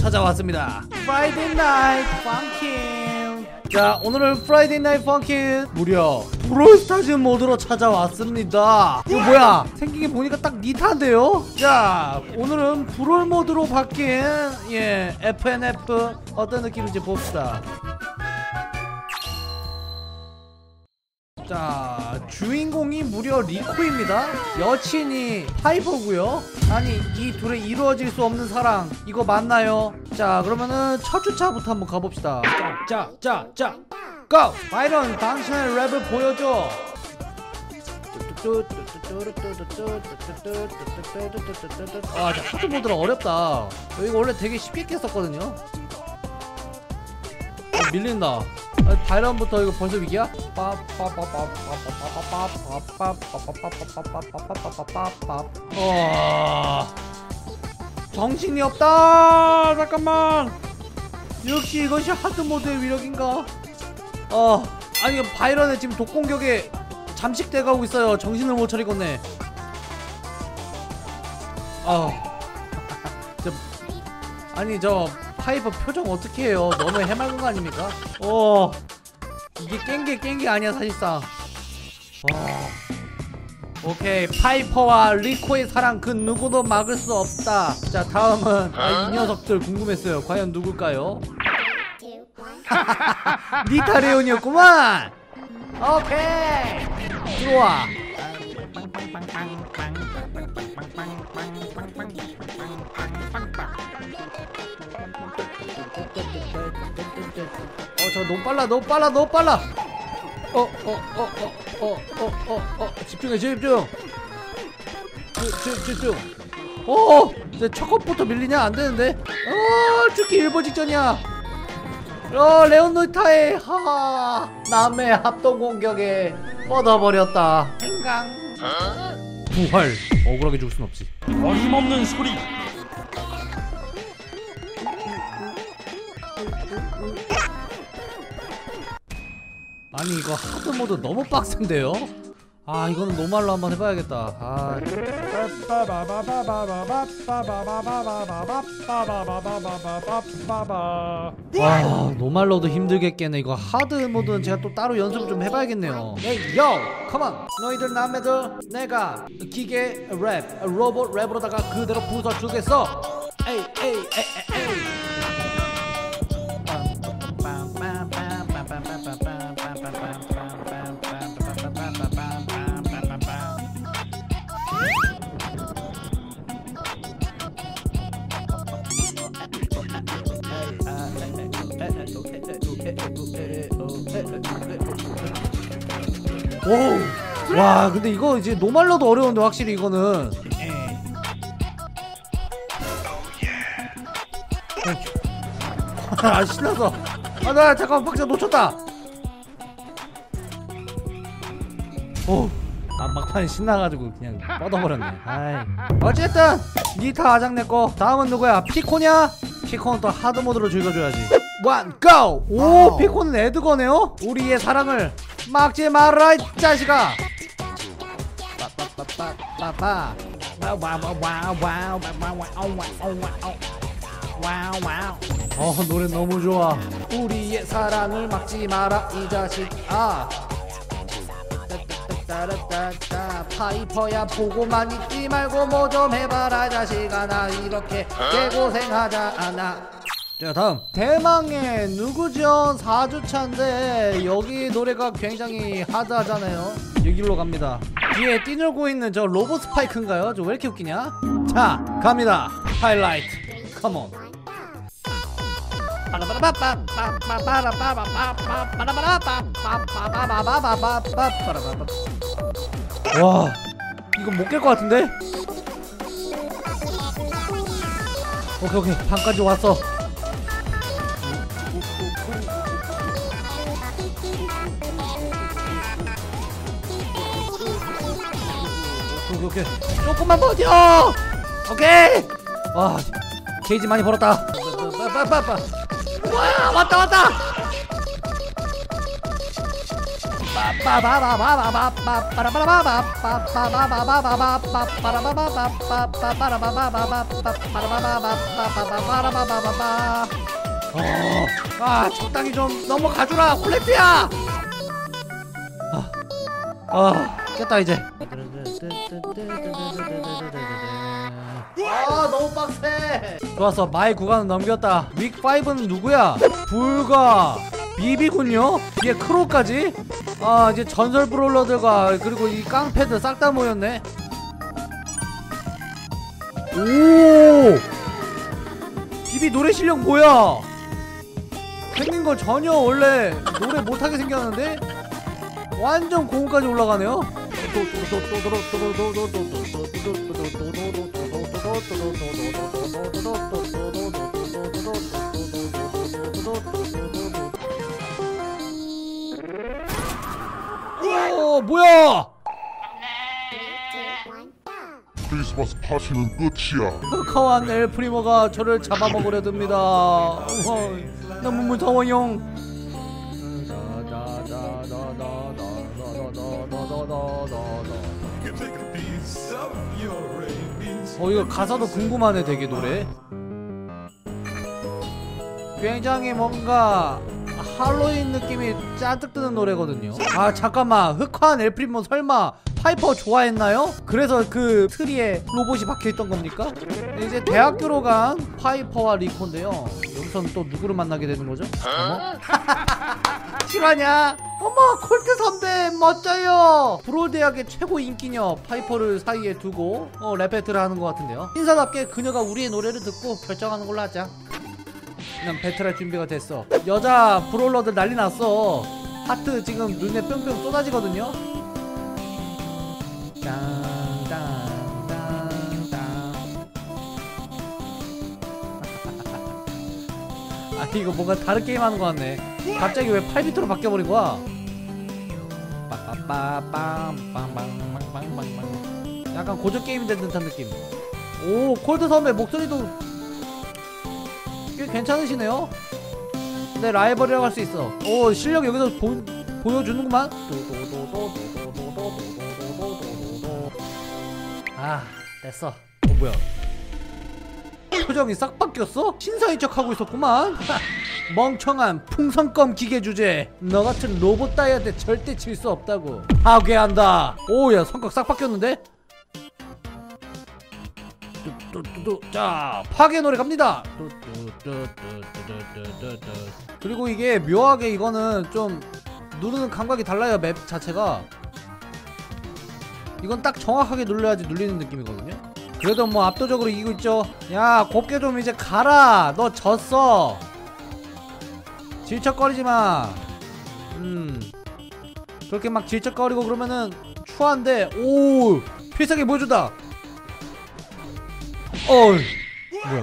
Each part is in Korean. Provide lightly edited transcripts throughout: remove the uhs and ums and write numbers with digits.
찾아왔습니다. 프라이데이 나이트 펑킹. 자, 오늘은 프라이데이 나이트 펑킹 무려 브롤스타즈 모드로 찾아왔습니다. 이거 뭐야? 생긴 게 보니까 딱 니타인데요? 자, 오늘은 브롤 모드로 바뀐 FNF 어떤 느낌인지 봅시다. 자, 주인공이 무려 리코입니다. 여친이 파이퍼고요. 아니, 이 둘의 이루어질 수 없는 사랑, 이거 맞나요? 자, 그러면은 첫 주차부터 한번 가봅시다. 자, 고! 바이런, 당신의 랩을 보여줘. 아, 자, 하드 모드라 어렵다. 이거 원래 되게 쉽게 깼었거든요. 밀린다. 바이런부터 이거 벌써 위기야? 정신이 없다. 잠깐만. 역시 이것이 하드 모드의 위력인가? 아니, 바이런의 지금 독공격에 잠식돼 가고 있어요. 정신을 못 차리겠네. 아니, 저 파이퍼 표정 어떻게 해요? 너무 해맑은 거 아닙니까? 이게 깬 게 아니야 사실상. 오케이, 파이퍼와 리코의 사랑 그 누구도 막을 수 없다. 자, 다음은 이 녀석들 궁금했어요. 과연 누굴까요? 니타레온이었구만. 오케이, 들어와. 저 너무 빨라. 집중. 이제 첫 컷부터 밀리냐? 안 되는데. 죽기 일보 직전이야. 레온노타의 남의 합동 공격에 뻗어버렸다. 행강. 부활. 억울하게 죽을 순 없지. 어림없는 소리. 아니, 이거 하드 모드 너무 빡센데요? 이거는 노말로 한번 해봐야겠다. 와, 노말로도 힘들겠겠네. 이거 하드 모드는 제가 또 따로 연습을 좀 해봐야겠네요. 에이, 컴온! 너희들 남매들, 내가 기계 랩, 로봇 랩으로다가 그대로 부숴주겠어. 에이. 오, 와, 근데 이거 이제 노말로도 어려운데 확실히 이거는. 신나서. 나 잠깐만 박자 놓쳤다. 막판에 신나가지고 그냥 뻗어버렸네. 어쨌든 니타 아장내꺼. 다음은 누구야? 피코냐? 피코는 또 하드 모드로 즐겨줘야지. 원, 고! 오, 피코는 에드거네요? 우리의 사랑을 막지 마라, 이 자식아. 노래 너무 좋아. 우리의 사랑을 막지 마라, 이 자식. 파이퍼야, 보고만 있지 말고 뭐 좀 해봐라, 자식아. 나 이렇게 개고생하자 않아. 자, 다음 대망의 누구죠? 4주차인데 여기 노래가 굉장히 하드하잖아요. 여기로 갑니다. 뒤에 뛰놀고 있는 저 로봇 스파이크인가요? 저 왜 이렇게 웃기냐? 자, 갑니다. 하이라이트 컴온. 와, 이거 못 깰 것 같은데? 오케이, 반까지 왔어. 오케이, 조금만 버텨. 오케이. 와, 게이지 많이 벌었다. 와, 왔다. 적당히 좀 넘어가주라 콜레트야. 깼다 이제. 너무 빡세. 좋았어, 마이 구간은 넘겼다. 윅 5는 누구야? 불가 비비군요. 이게 크로까지. 이제 전설 브롤러들과 그리고 이 깡패들 싹 다 모였네. 오, 비비 노래 실력 뭐야? 생긴 거 전혀 원래 노래 못하게 생겼는데 완전 고음까지 올라가네요. 오, 뭐야? 크리스마스 파티는 끝이야. 흑화한 엘프리모가 저를 잡아먹으려 듭니다. 너무 무서워요. 이거 가사도 궁금하네 되게 노래. 굉장히 뭔가 할로윈 느낌이 잔뜩 드는 노래거든요. 잠깐만, 흑화한 엘프리모 설마 파이퍼 좋아했나요? 그래서 그 트리에 로봇이 박혀있던 겁니까? 이제 대학교로 간 파이퍼와 리코인데요. 여기서는 또 누구를 만나게 되는 거죠? 실화냐? 어머, 콜트 선배 멋져요. 브롤 대학의 최고 인기녀 파이퍼를 사이에 두고 랩 배틀을 하는 것 같은데요. 신사답게 그녀가 우리의 노래를 듣고 결정하는 걸로 하자. 그냥 배틀할 준비가 됐어. 여자 브롤러들 난리 났어. 하트 지금 눈에 뿅뿅 쏟아지거든요. 이거 뭔가 다른 게임 하는 거 같네. 갑자기 왜 8비트로 바뀌어버린 거야? 약간 고전 게임이 된 듯한 느낌. 오, 콜드 선배 목소리도 꽤 괜찮으시네요. 근데 라이벌이라고 할 수 있어. 오, 실력 여기서 보여주는구만. 됐어. 뭐야, 표정이 싹 바뀌었어? 신사인 척 하고 있었구만. 멍청한 풍선껌 기계 주제. 너 같은 로봇 따위한테 절대 질 수 없다고. 파괴한다. 오야, 성격 싹 바뀌었는데? 자, 파괴 노래 갑니다. 그리고 이게 묘하게 이거는 좀 누르는 감각이 달라요. 맵 자체가. 이건 딱 정확하게 눌러야지 눌리는 느낌이거든요. 그래도 뭐 압도적으로 이기고 있죠. 야, 곱게 좀 이제 가라. 너 졌어. 질척거리지마. 그렇게 막 질척거리고 그러면은 추한데. 오, 필살기 보여준다. 뭐야.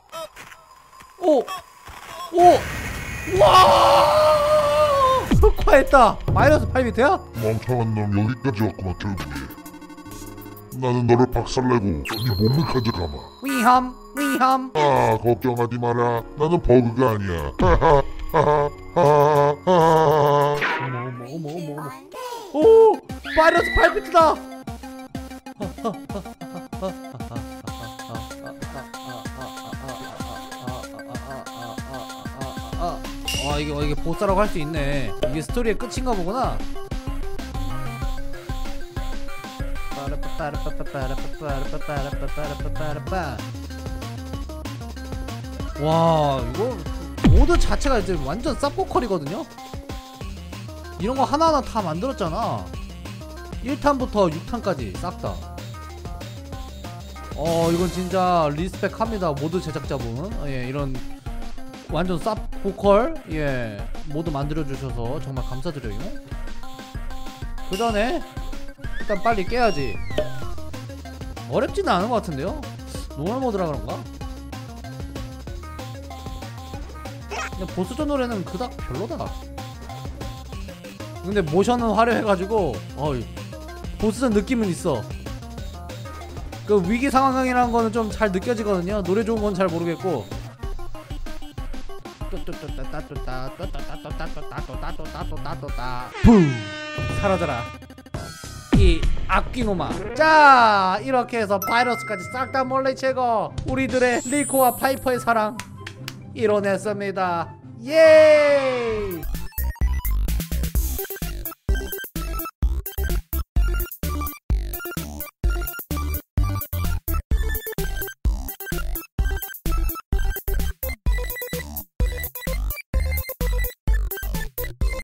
와, 흑화했다. 마이너스 8비트야? 멍청한 놈 여기까지 왔구만. 결국에 나는 너를 박살내고 네 몸을 가져가마. 위험. 걱정하지 마라. 나는 버그가 아니야. 오, 마이너스 8비트다. 이게 보스라고 할 수 있네. 이게 스토리의 끝인가 보구나. 와, 이거 모드 자체가 이제 완전 쌉고컬이거든요. 이런 거 하나하나 다 만들었잖아. 1탄부터 6탄까지 싹 다. 이건 진짜 리스펙 합니다. 모드 제작자분. 예, 이런 완전 쌉보컬 모드 만들어주셔서 정말 감사드려요. 그 전에 일단 빨리 깨야지. 어렵지는 않은 것 같은데요? 노멀 모드라 그런가? 근데 보스전 노래는 그닥 별로다. 근데 모션은 화려해가지고 보스전 느낌은 있어. 그 위기 상황이라는 거는 좀 잘 느껴지거든요. 노래 좋은 건 잘 모르겠고. 붐. 사라져라 이 악귀놈아. 자 이렇게 해서 바이러스까지 싹 다 몰래 제거. 우리들의 리코와 파이퍼의 사랑 이뤄냈습니다. 예.